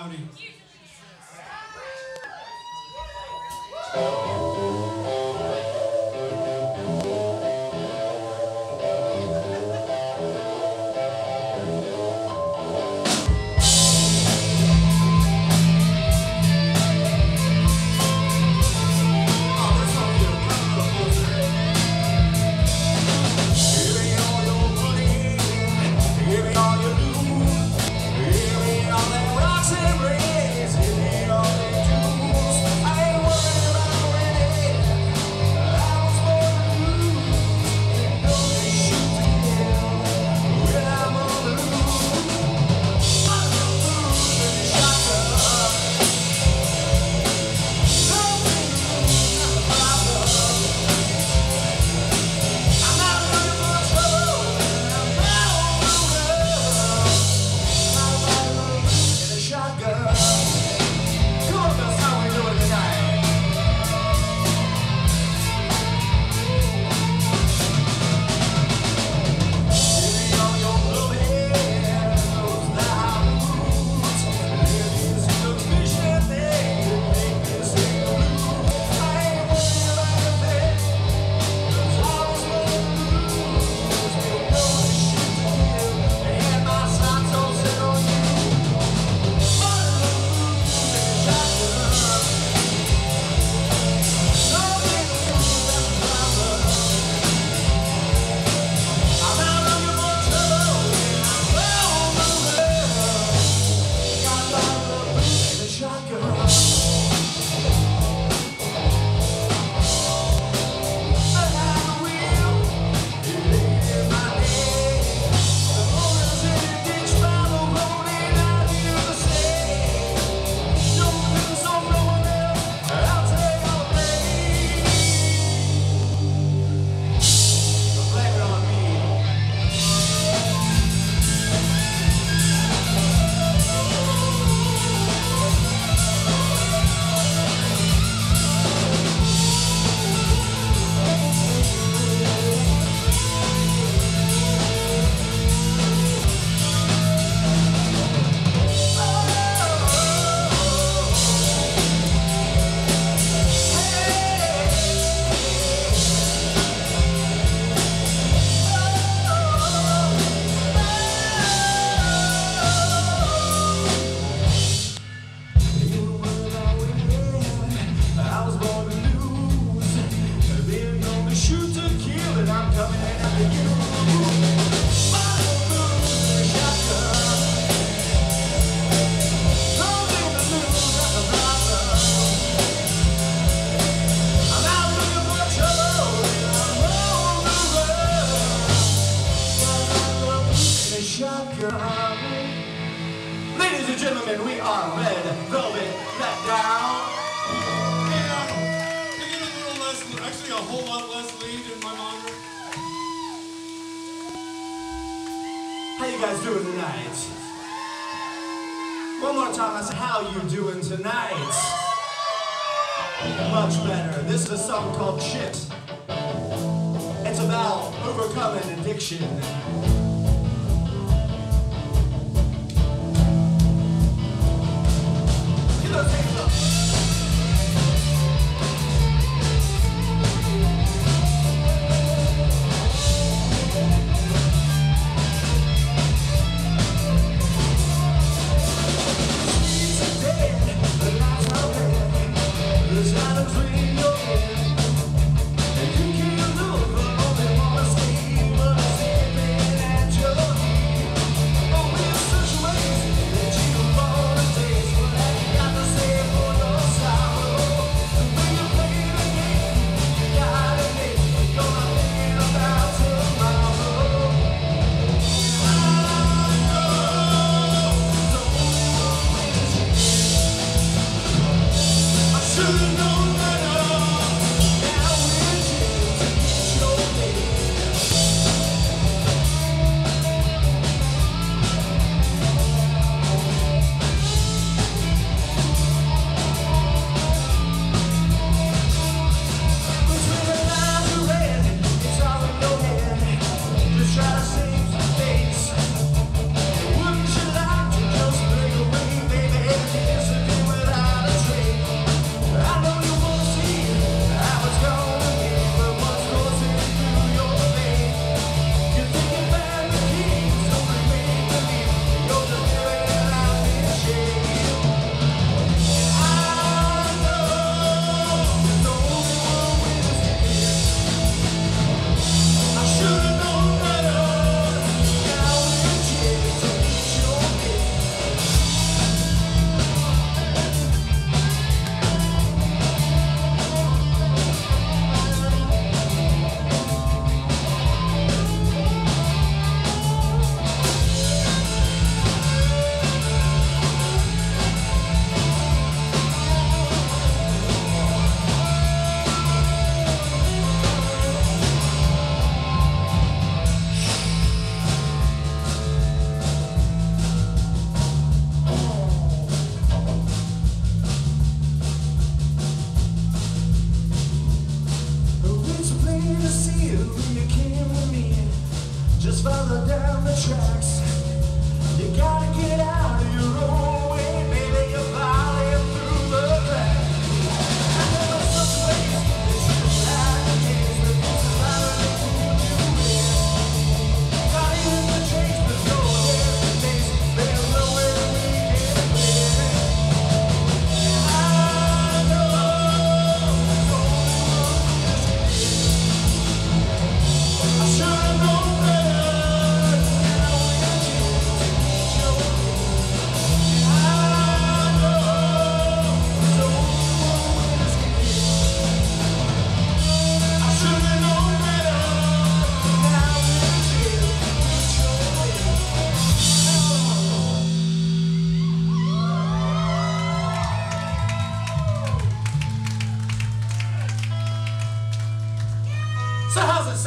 rowdy. Ladies and gentlemen, we are Velvet Letdown. Can you get a little less, actually a whole lot less lead in my monitor? How you guys doing tonight? One more time, I said, how you doing tonight? Much better. This is a song called Shit. It's about overcoming addiction. Get those hands up. And you can't look, but only wanna stay, but it's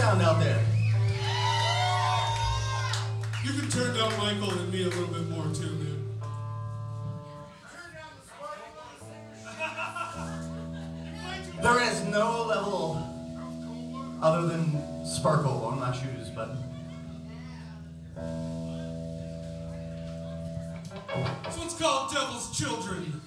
sound out there? You can turn down Michael and me a little bit more too, man. There is no level other than sparkle on my shoes, but This one's called Devil's Children.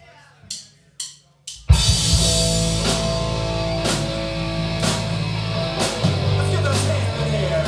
let's get those hands in the air.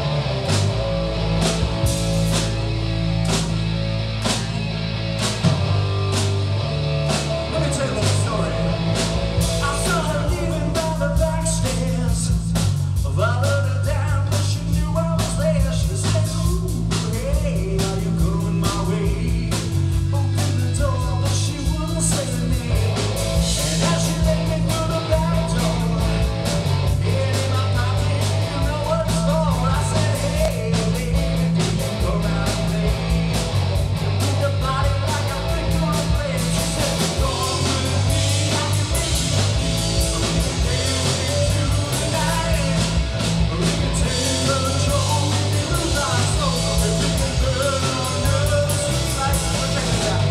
Let me tell you a little story. I saw her leaving down the back stairs. Followed her down, but she knew I was there. She said, ooh, hey, are you going my way? Opened the door, but she wouldn't say her name. And as she led me through the back door, hand in my pocket, you know what it's for. I said, hey, baby, do you go out and play? Move your body like a finger on a blade. She said, go on with me, I can make you leave. We can dance into the night. We can take control, we can lose our soul. If we can burn under the streetlights. Check this out.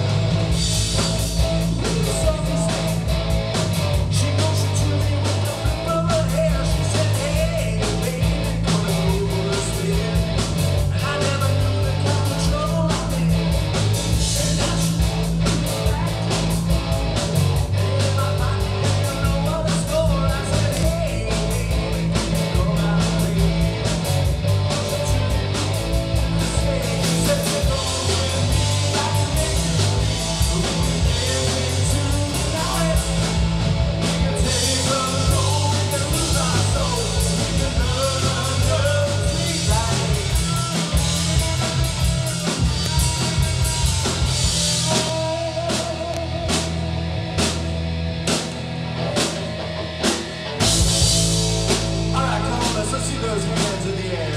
She motioned to me with the flip of her hair. She said, hey, baby, gonna go for a spin. And I never knew the kind of trouble I'm in. And now she won't be back. Hey, my pocket, you know what it's for. I said, hey, baby, go out and play. She said, go with me, I can make you leave. We can dance into the night. We can take control, we can lose our soul. We can burn under the streetlights. All right, Columbus, let's see those hands in the air.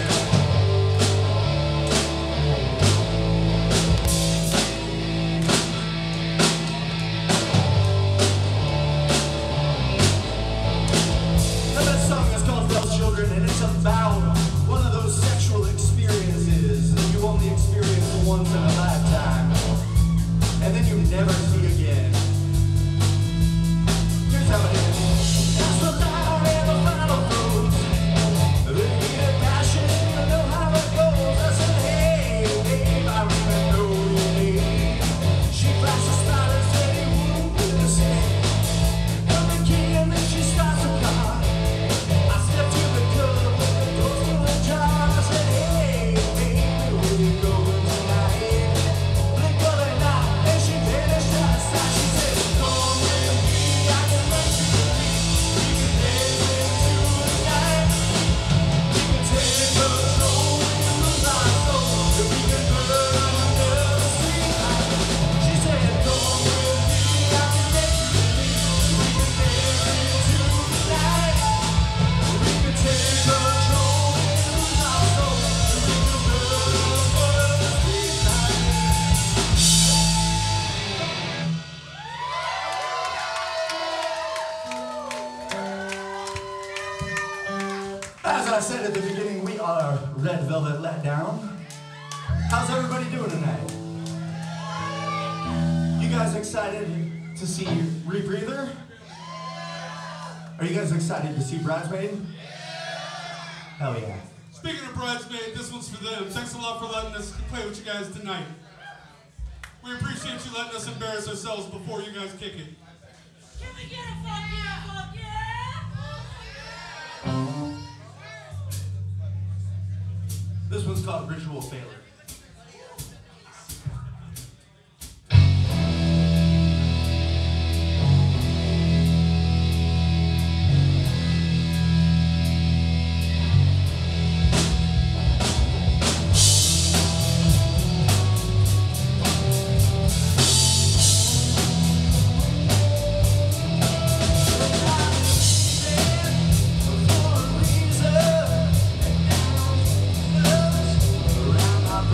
Now that song is called Devil's Children, and it's about one of those sexual experiences that you only experience once in a lifetime, and then you never see again. Here's how it is. That's the lie and the final throws. The heat of passion, you know how it goes. I said, hey, babe, I really know your name. She flashed a smile and said he wouldn't do the same. Come the key and then she starts the car. I stepped to the curb with the doors full ajar. I said, hey, baby, where you going tonight? Blink of an eye, and she vanished out of sight. She said, come with me, I can make you believe. We can dance into the night. We can take control, we can lose our soul. And we can burn under the streetlights. She said, come with me, I can make you believe. We can dance into the night. We can take control, we can lose our soul. And we can burn under the streetlights. As I said at the beginning, we are Red Velvet Letdown. How's everybody doing tonight? You guys excited to see Rebreather? Are you guys excited to see Bridesmaid? Hell yeah. Speaking of Bridesmaid, this one's for them. Thanks a lot for letting us play with you guys tonight. We appreciate you letting us embarrass ourselves before you guys kick it. Can we get a fuck yeah, fuck yeah? This one's called Ritual Failure. For a reason, around my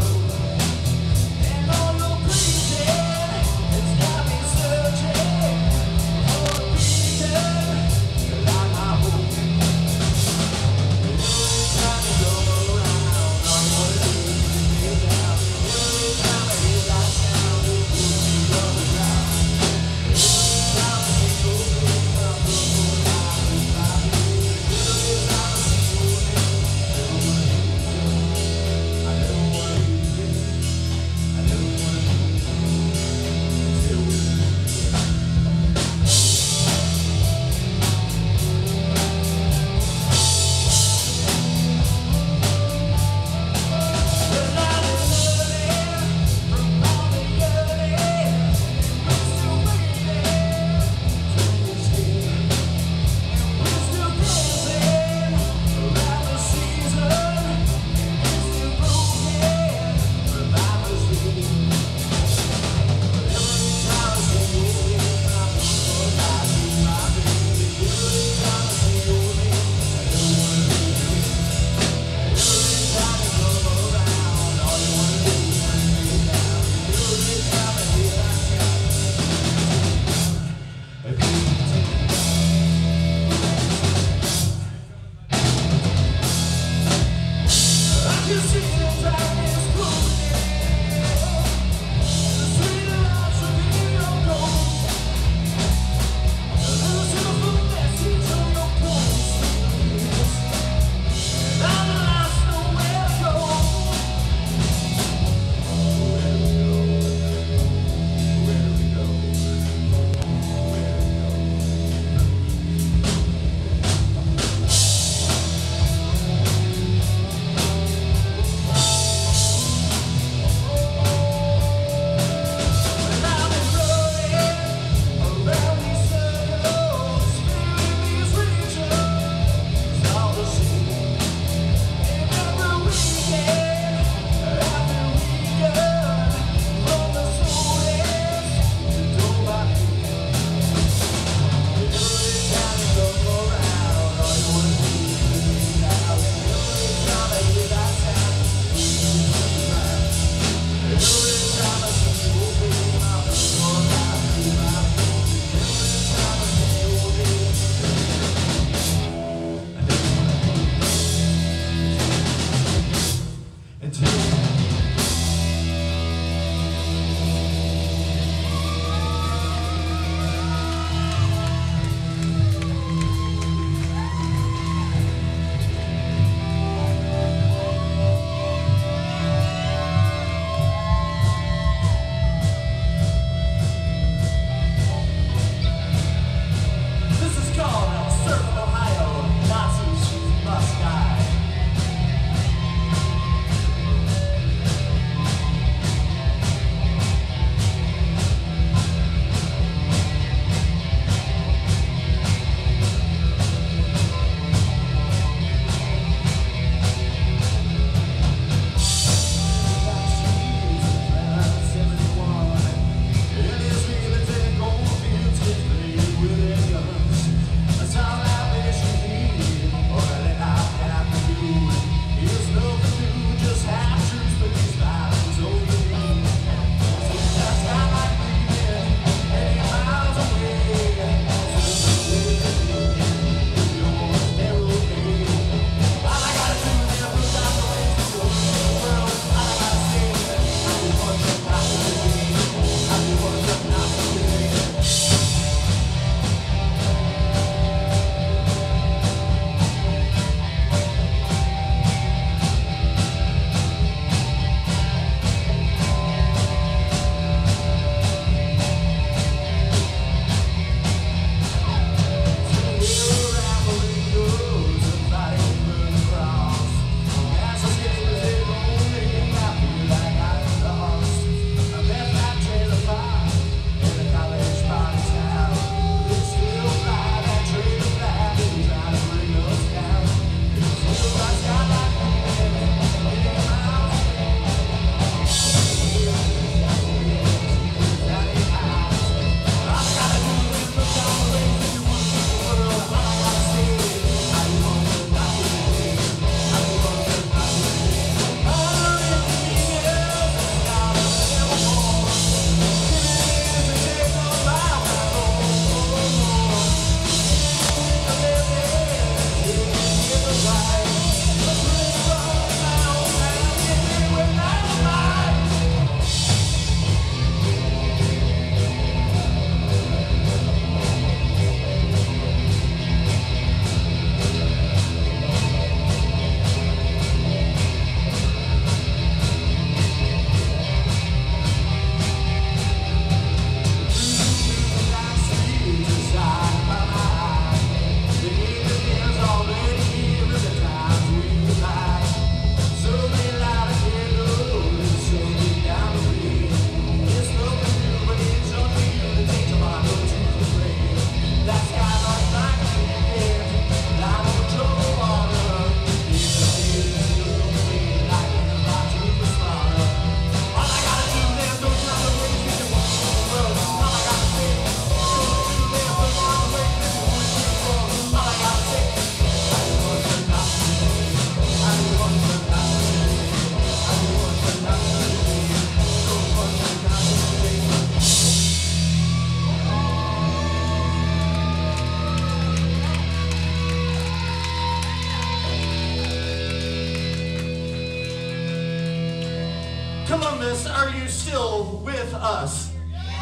Columbus, are you still with us?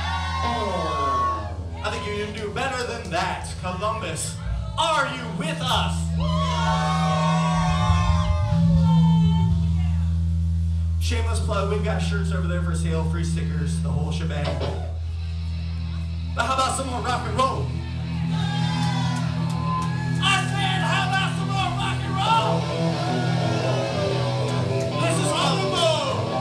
I think you can do better than that. Columbus, are you with us? Shameless plug, we've got shirts over there for sale, free stickers, the whole shebang. But how about some more rock and roll? I said, how about some more rock and roll? This is rock and roll.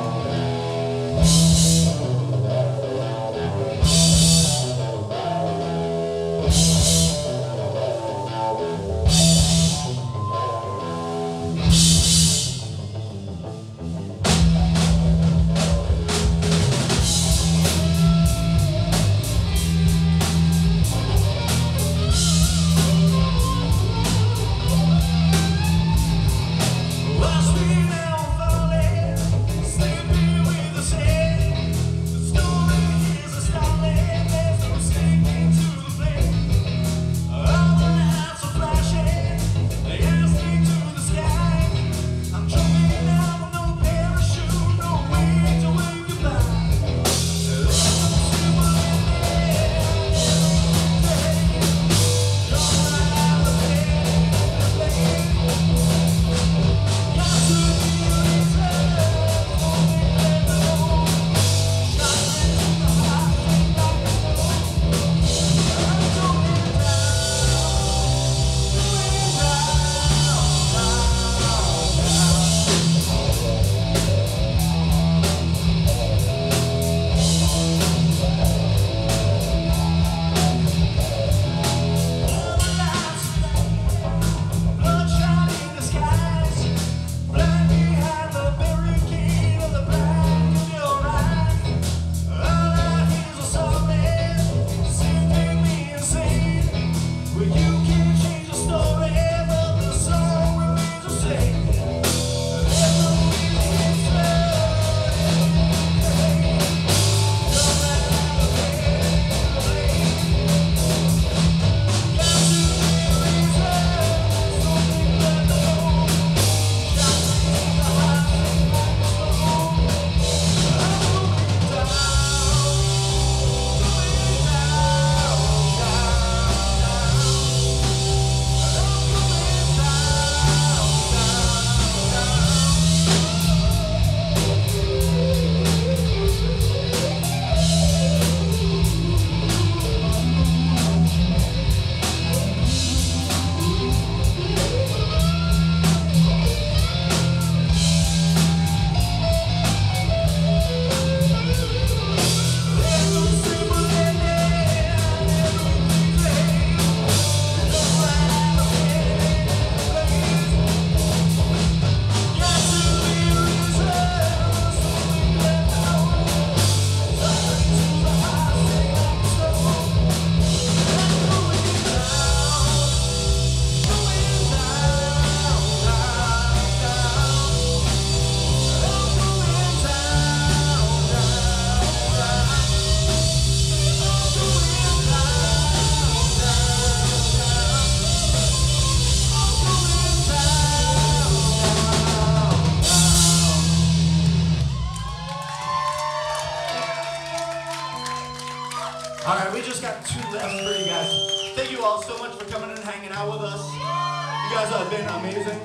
All right, we just got 2 left for you guys. Thank you all so much for coming and hanging out with us. You guys have been amazing.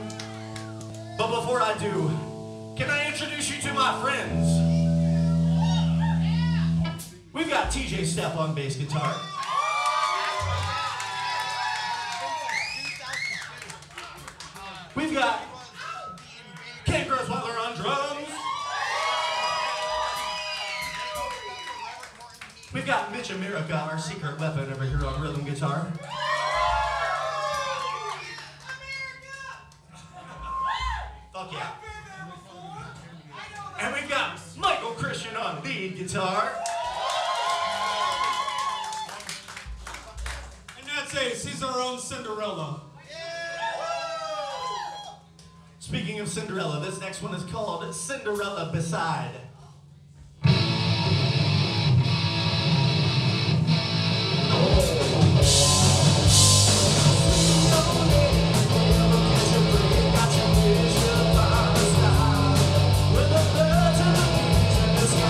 But before I do, can I introduce you to my friends? We've got TJ Stepp on bass guitar. We've got Kate Grossweiler on drums. We've got Mitch America, our secret weapon, over here on rhythm guitar. Fuck yeah. And we've got Michael Christian on lead guitar. And that's Ace, he's our own Cinderella. Speaking of Cinderella, this next one is called Cinderella Beside. With the birds and the bees in the sky.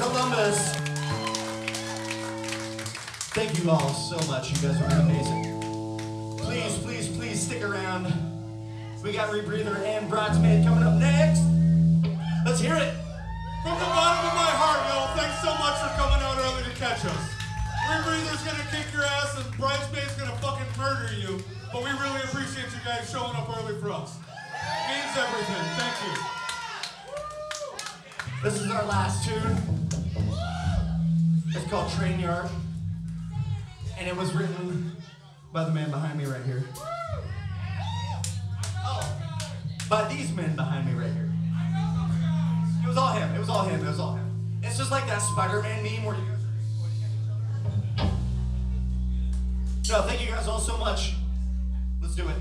Columbus. Thank you all so much. You guys are amazing. Please, please, please stick around. We got Rebreather and Bridesmaid coming up next. Let's hear it. From the bottom of my heart, y'all, thanks so much for coming out early to catch us. Rebreather's gonna kick your ass and Bridesmaid's gonna fucking murder you, but we really appreciate you guys showing up early for us. It means everything. Thank you. This is our last tune. It's called Trainyard. And it was written by the man behind me right here. Oh, by these men behind me right here. It was all him. It was all him. It was all him. It's just like that Spider-Man meme where you guys are. No, thank you guys all so much. Let's do it.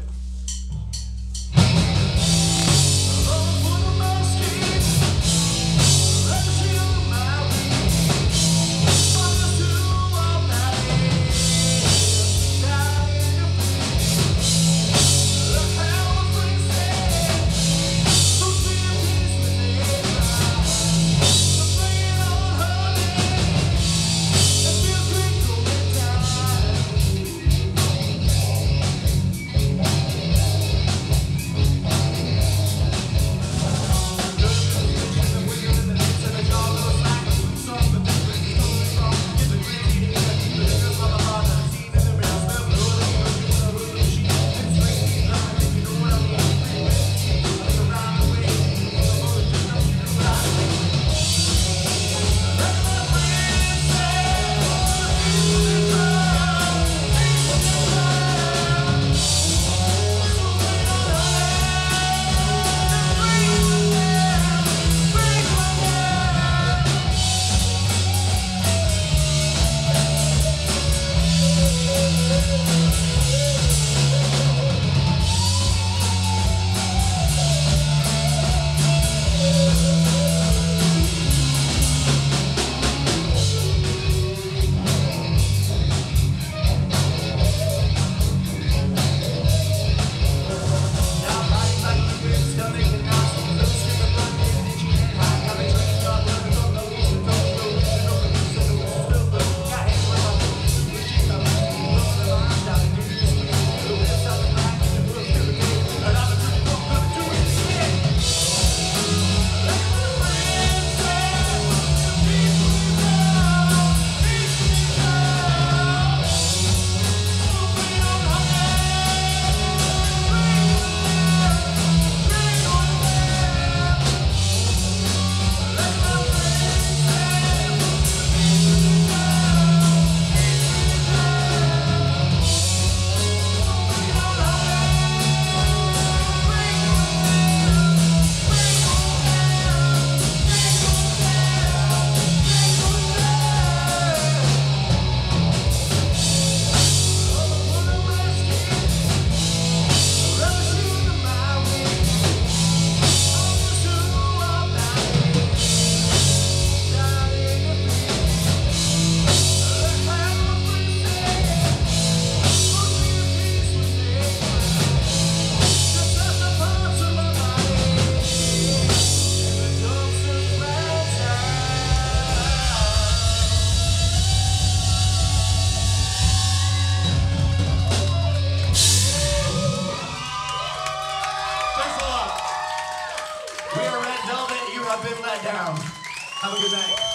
Velvet, you have been let down. Have a good night.